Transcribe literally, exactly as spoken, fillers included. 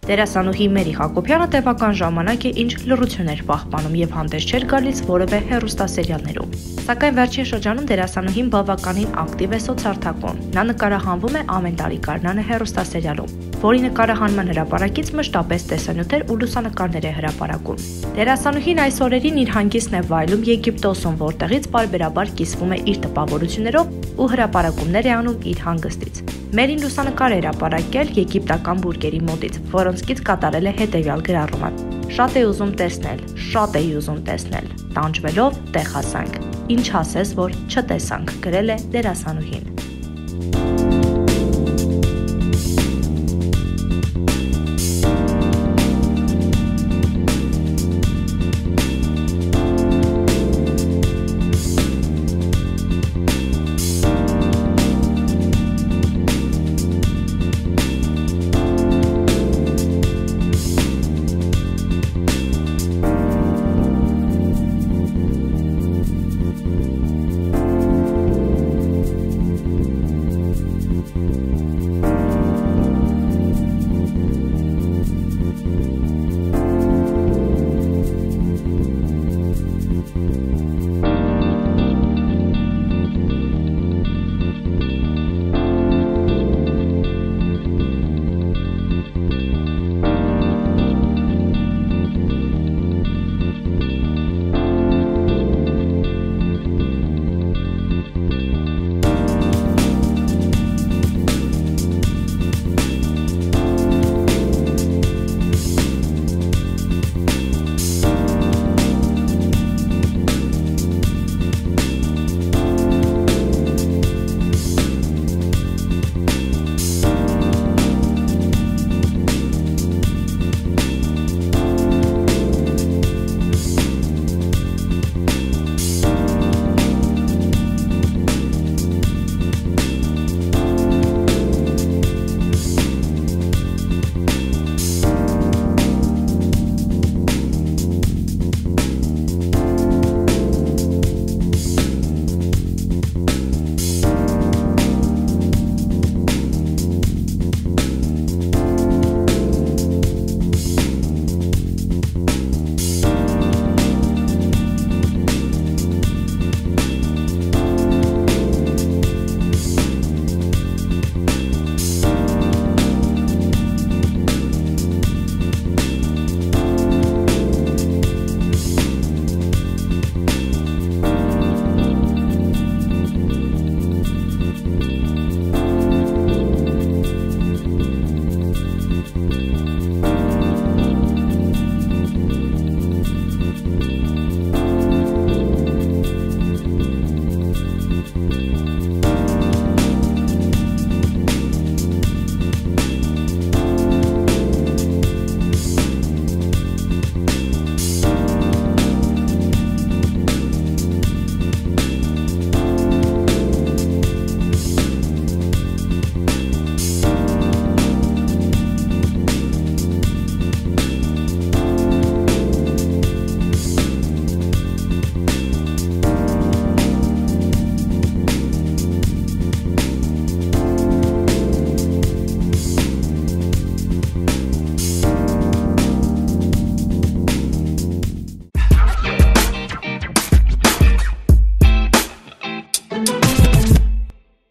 Դերասանուհի Մերի Հակոբյանը տևական ժամանակ է ինչ լռություն էր պահպանում եւ հանդես չէր գալիս որևէ հեռուստասերիալներում։ Սակայն վերջին շրջանում դերասանուհին բավականին ակտիվ է սոցարթակում։ Նա նկարահանվում է ամեն տարի Գարնանը հեռուստասերիալում, որի նկարահանման հրապարակից մշտապես տեսանյութեր ու լուսանկարներ է հրապարակում։ Դերասանուհին այս օրերին իր հանգիստն է վայելում Եգիպտոսում, որտեղից պարբերաբար կիսվում է իր տպավորություններով ու հրապարակումներ է անում իր հանգստից։ Մերին լուսանկար է հրապարակել եգիպտական բուրգերի մոտից, որոնցից կատարել է հետևյալ գրառումը. «Շատ էի ուզում տեսնել, շատ էի ուզում տեսնել, տանջվելով տեղ հասանք, ինչ ասես, որ չտեսանք», գրել է դերասանուհին։